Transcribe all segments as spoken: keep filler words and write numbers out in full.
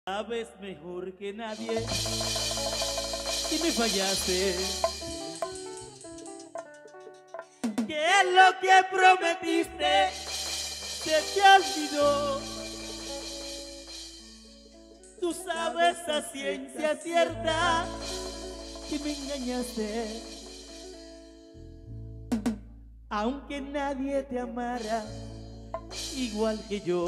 Sabes mejor que nadie que me fallaste. ¿Qué es lo que prometiste? Se te olvidó. Tú sabes a ciencia cierta que me engañaste. Aunque nadie te amara igual que yo.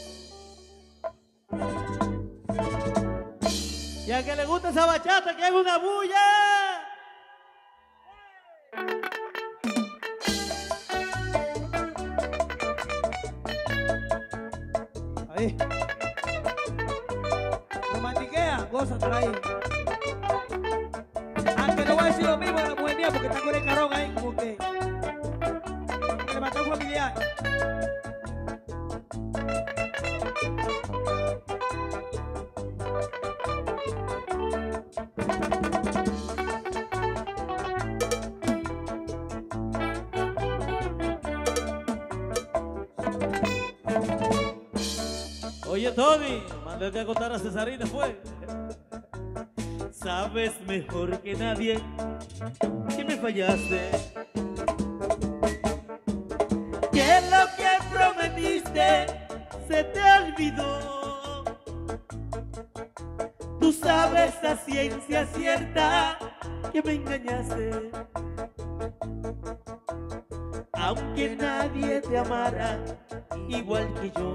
Ya que le gusta esa bachata, que es una bulla. Ahí. Romantiquea, goza por ahí. Aunque no voy a decir lo mismo de la mujer mía porque está con el carón ahí, como que. Que le mató un familiar. Oye, Tony, mándate a contar a Cesarina, fue. Sabes mejor que nadie que me fallaste. Que lo que prometiste se te olvidó. Tú sabes a ciencia cierta que me engañaste. Aunque nadie te amara igual que yo.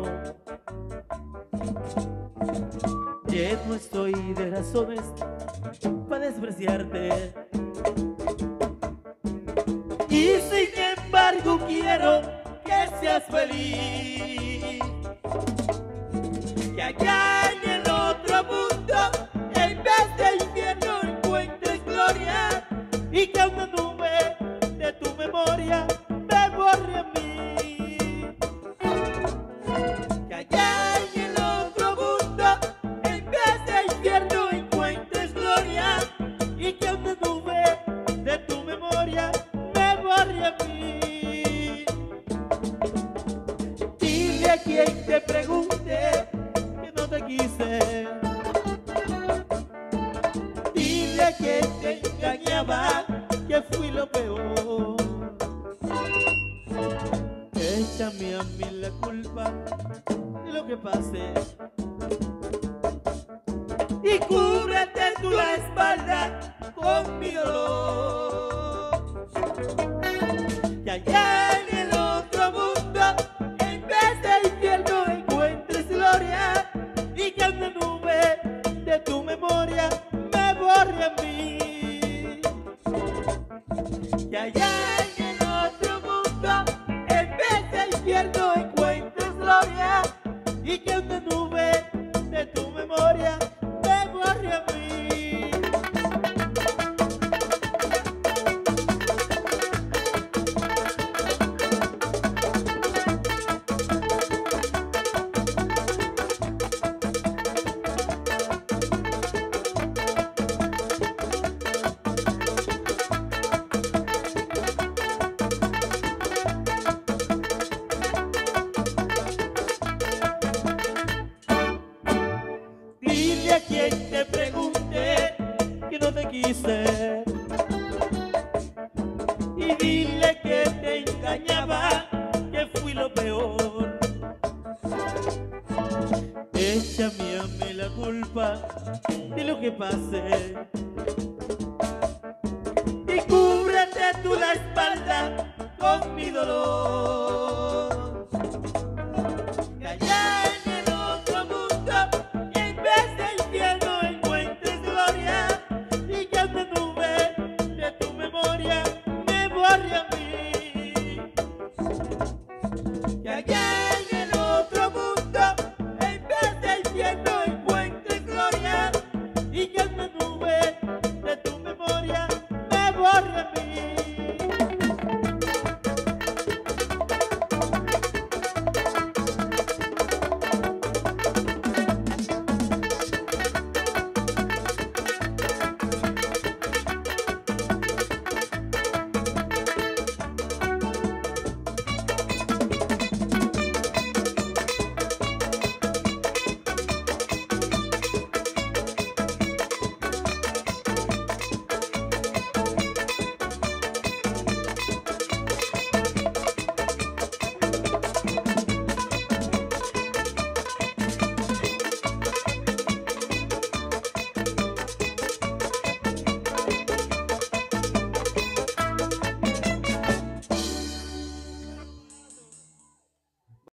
Lleno estoy de razones para despreciarte. Y sin embargo quiero que seas feliz. Que allá en el otro mundo, en vez de infierno, encuentres gloria. Y que una nube de tu memoria me borre a mí. Que allá en el otro mundo, en vez de infierno, encuentres gloria. Y que una nube de tu memoria me borre a mí. Dile a quien te pregunte que no te quise. Dile a quien te engañaba que fui lo peor. Échame a mí la culpa de lo que pase. Y cúbrete tú la espalda con mi dolor. Que allá en el otro mundo, en vez de infierno, encuentres gloria. Y que una nube de tu memoria me borre a mí. Que allá en el otro mundo, en vez de infierno, encuentres gloria. Y que una nube de tu memoria me borre a mí. Dile a quien te pregunte que no te quise. Y dile que te engañaba, que fui lo peor. Échame a mí la culpa de lo que pase. Y cúbrete tú la espalda con mi dolor.